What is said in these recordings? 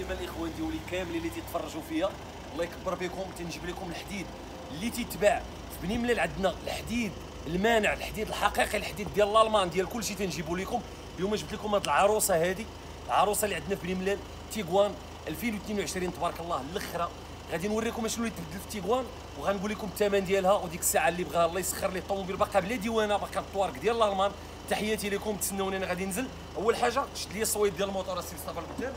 ديما الاخوان ديالي كاملين اللي تيتفرجوا فيا الله يكبر بكم، تنجيب لكم الحديد اللي تيتباع في بني ملال. عندنا الحديد المانع، الحديد الحقيقي، الحديد ديال الالمان، ديال كلشي تنجيبوا لكم. اليوم جبت لكم هذه العروسه، هذه العروسه اللي عندنا في بني ملال تيغوان 2022 تبارك الله الاخرى. غادي نوريكم شنو اللي تبدل في تيغوان، وغنقول لكم الثمن ديالها، وديك الساعه اللي بغاها الله يسخر ليه الطوموبيل باقا بلا ديوانه، باقا بالطوارق ديال الالمان. تحياتي لكم، تسناوني انا غادي ننزل. اول حاجه شد لي الصويت ديال الموتور السي مصطفى القدام.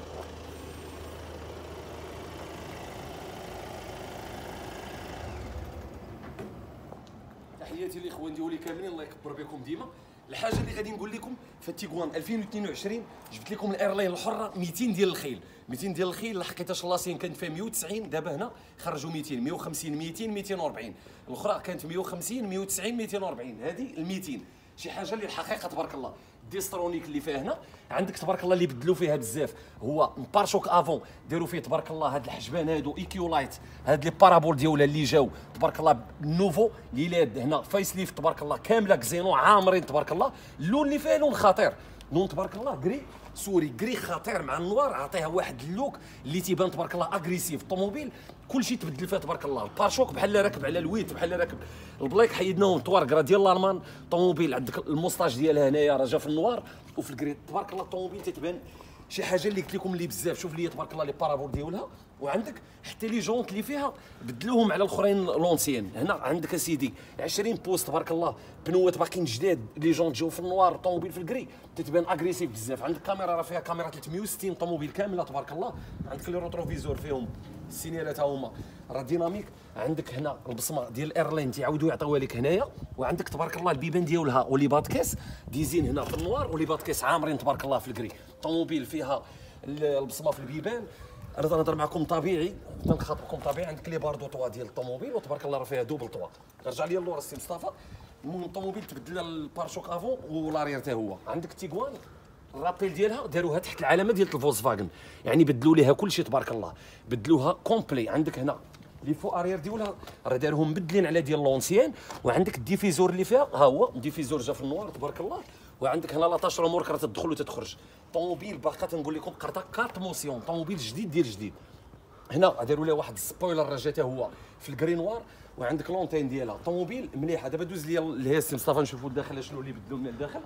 تحياتي الاخوان ديالي كاملين الله يكبر بكم ديما. الحاجه اللي غادي نقول لكم في تيغوان 2022 جبت لكم الايرلاين الحره 200 ديال الخيل، 200 ديال الخيل. لحقيتاش لاسين كانت فيها 190، دابا هنا خرجوا 200، 150 200 240. الاخرى كانت 150 190 240. هذه ال 200 شي حاجه اللي الحقيقه تبارك الله. ديسترونيك اللي فيها هنا عندك تبارك الله اللي بدلوا فيها بزاف، هو بارشوك افون داروا فيه تبارك الله هاد الحجبان هادو ايكيو لايت، هاد لي بارابول ديالها اللي جاو تبارك الله نوفو ليلاد هنا فايس ليف تبارك الله كامله كزينو عامرين تبارك الله. اللون اللي فيها لون خطير، لون تبارك الله كري سوري، كري خطير مع النوار، عطيها واحد اللوك اللي تيبان تبارك الله اغريسيف. الطوموبيل كلشي تبدل فيها تبارك الله. البارشوك بحال راكب على الويت، بحال راكب البلايك حيدناهم طوارق راه ديال الالمان. الطوموبيل عندك الموستاج ديالها هنايا راه جا في النوار وفي الكري تبارك الله. الطوموبيل تتبان شي حاجه اللي قلت لكم اللي بزاف. شوف لي تبارك الله لي بارابول ديالها، وعندك حتى لي جونط اللي فيها بدلوهم على الاخرين لونسيين. هنا عندك اسيدي 20 بوست تبارك الله، بنوات باقيين جداد، لي جونط جاو في النوار، الطوموبيل في الكري تتبان اغريسيف بزاف. عندك كاميرا راه فيها كاميرا 360 طوموبيل كامله تبارك الله. عندك لي روتروفيزور فيهم السينيالات ها هما راه ديناميك. عندك هنا البصمه ديال الايرلاين تيعاودوا يعطيوها لك هنايا، وعندك تبارك الله البيبان ديالها ولي باتكيس ديزين هنا في النوار، ولي باتكيس عامرين تبارك الله في الكري. الطوموبيل فيها البصمه في البيبان. انا نهضر معكم طبيعي، نخاطبكم طبيعي. عندك لي باردو طوا ديال الطوموبيل وتبارك الله راه فيها دوبل طوا. رجع لي اللور السي مصطفى. المهم الطوموبيل تبدل البارشوك افون والارير حتى هو. عندك تيغوان الرابيل ديالها داروها تحت العلامه ديال الفولكس فاغن، يعني بدلوا ليها كلشي تبارك الله، بدلوها كومبلي. عندك هنا لي فو ارير ديالها راه داروهم مبدلين على ديال لونسيان. وعندك الديفيزور اللي فيها ها هو الديفيزور جا في النوار تبارك الله. وعندك هنا لاطاش ريمورك راه تدخل وتتخرج. طوموبيل باقا تنقول لكم قرطه كارت موسيون، طوموبيل جديد ديال جديد. هنا داروا لها واحد السبويلر راه جا حتى هو في الكري نوار. وعندك لونتين ديالها. طوموبيل مليحه. دابا دوز لي الهيس مصطفى نشوفوا الداخل شنو اللي بدلوا من الداخل،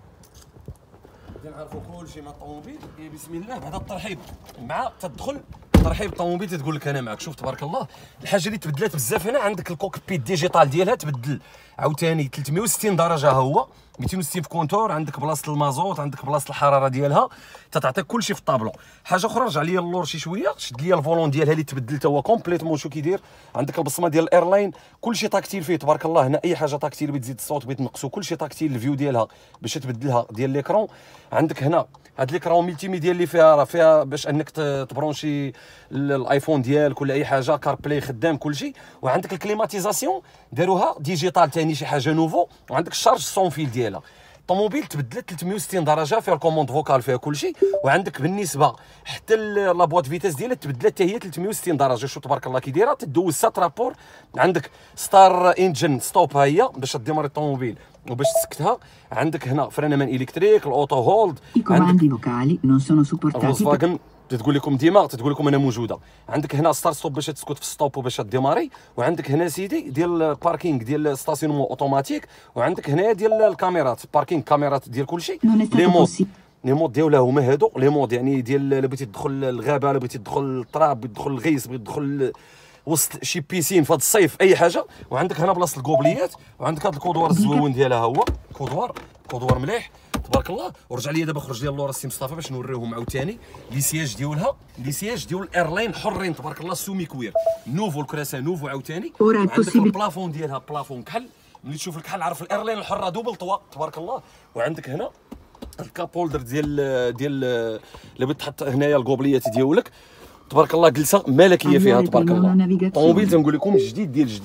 نعرفوا كلشي مع الطوموبيل. بسم الله. بعد الترحيب مع تدخل ترحيب الطوموبيل تتقول لك انا معك. شوف تبارك الله الحاجه اللي تبدلات بزاف هنا. عندك الكوكبيت ديجيتال ديالها تبدل عاوتاني 360 درجه، ها هو 260 في كونتور. عندك بلاصه المازوت، عندك بلاصه الحراره ديالها، تتعطيك كلشي في الطابلو. حاجه اخرى رجع لي اللور شي شويه، شد لي الفولون ديالها اللي تبدل حتى هو كومبليتمون. شو كيدير؟ عندك البصمه ديال الايرلاين، كلشي تاكتيل فيه تبارك الله. هنا اي حاجه تاكتيل بغيت تزيد الصوت بغيت تنقصو كلشي تاكتيل. الفيو ديالها باش تبدلها ديال ليكرون. عندك هنا هاد ليكرون ملتي ميديا اللي فيها راه فيها باش انك تبرونشي الايفون ديالك ولا اي حاجه، كار بلاي خدام كلشي. وعندك الكليماتيزاسيون داروها ديجيتال ثاني شي حاجه نوفو. وعندك الشارج سون فيل ديالها. الطوموبيل تبدلت 360 درجه، فيها الكوموند فوكال فيها كلشي. وعندك بالنسبه حتى لا بواط فيتاس ديالها تبدلت حتى هي 360 درجه. شوف تبارك الله كي دايره، تدوز 7 رابور. عندك ستار انجن ستوب ها هي باش ديماري الطوموبيل وباش تسكتها. عندك هنا فران مان الكتريك، الاوتو هولد. عندك فوكالي نون سونو سوبورتاتي تتقول لكم ديما تتقول لكم انا موجوده. عندك هنا ستار ستوب باش تسكت في الستوب وباش ديماري. وعندك هنا سيدي ديال الباركينغ ديال ستاسيونمون اوتوماتيك. وعندك هنايا ديال الكاميرات باركينغ، كاميرات ديال كلشي. لي مود ديالها هما هادو لي مود، يعني ديال الا بغيتي تدخل الغابه، الا بغيتي تدخل التراب، بغيتي تدخل الغيس، بغيتي تدخل وسط شي بيسين في هذا الصيف اي حاجه. وعندك هنا بلاصه الكوبليات. وعندك هذا الكودوار الزويون ديالها هو كودوار مليح تبارك الله. ورجع لي دابا خرج لي اللور السي مصطفى باش نوريوهم عاوتاني لي سياج ديالها. لي سياج ديال الايرلاين حرين تبارك الله، سومي كوير نوفو، الكراسه نوفو عاوتاني. وعندك البلافون ديالها بلافون كحل، ملي تشوف الكحل عرف الايرلاين الحره دوبل طوا تبارك الله. وعندك هنا الكابولدر ديال الا بغيت تحط هنايا الكوبليات ديالك تبارك الله، جلسه ملكيه فيها تبارك الله. الطوموبيل تنقول لكم جديد ديال جديد.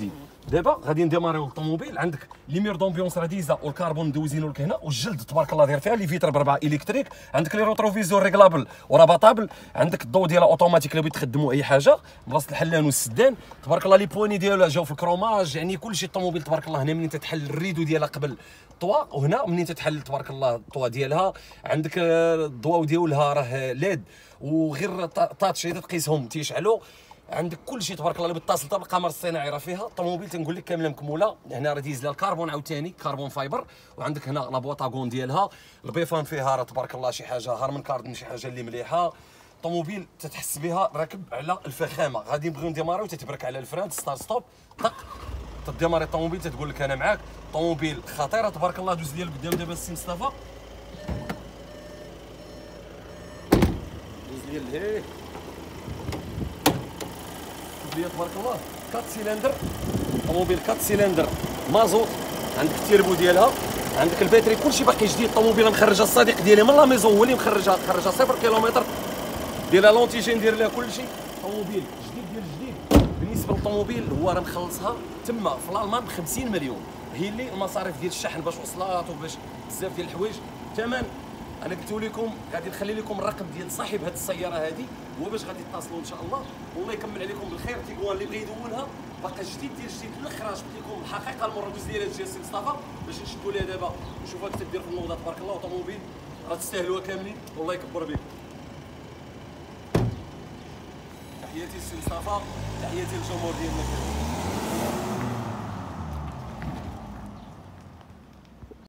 دابا غادي نديماريو الطوموبيل. عندك لي مير دومبيونس راه ديزا والكربون ندوزينو لك هنا، والجلد تبارك الله داير فيها لي فيتر بربعه الكتريك. عندك لي روتروفيزور ريغلابل وراباطابل. عندك الضوء ديالها اوتوماتيك لو بغيت تخدموا اي حاجه بلاصه الحلان والسدان. تبارك الله لي بواني ديالها جاو في الكروماج، يعني كلشي الطوموبيل تبارك الله. هنا منين تتحل الريدو ديالها قبل الطوا، وهنا منين تتحل تبارك الله الطوا ديالها. عندك الضواو ديالها راه ليد، وغير طاتش اذا تقيسهم تيشعلوا. عندك كل شيء تبارك الله اللي بتصل حتى بالقمر الصناعي راه فيها. الطوموبيل تنقول لك كامله مكموله. هنا راه ديز لها الكربون عاوتاني كربون فايبر، وعندك هنا لا بواطاغون ديالها. البيفان فيها راه تبارك الله شي حاجه هارمن كاردن، شي حاجه اللي مليحه. طوموبيل تتحس بها راكب على الفخامه. غادي نبغيو نديماريو تتبرك على الفران ستارت ستوب طق تديماري الطوموبيل تتقول لك انا معاك. طوموبيل خطيره تبارك الله. دوز ديال قدام دابا السي مصطفى، دوز ديال لهيه تبارك الله. 4 سيلندر طوموبيل، 4 سيلندر مازوت. عندك التيربو ديالها، عندك الباتري، كلشي باقي جديد. طوموبيل مخرجها الصديق ديالي من لا ميزون، هو اللي مخرجها 0 كيلومتر. دير لها لونتيجين، دير لها كلشي. طوموبيل جديد ديال جديد. بالنسبه للطوموبيل هو راه مخلصها تما في الالمان ب 50 مليون. هي اللي المصاريف ديال الشحن باش وصلات وباش بزاف ديال الحوايج. الثمن انا قلت لكم غادي نخلي لكم الرقم ديال صاحب هذه السياره هذه، هو باش غادي تتصلوا ان شاء الله. والله يكمل عليكم بالخير. تيغوان اللي بغى يدونها باقا جديد ديال جديد الاخر. قلت لكم الحقيقه المره دوز ديال هادشي السي مصطفى باش نشدوا ليها دابا نشوفها كتدير في النوضه تبارك الله. وطوموبيل راه تستاهلوها كاملين، والله يكبر بكم. تحياتي السي مصطفى، تحياتي للجمهور ديالنا.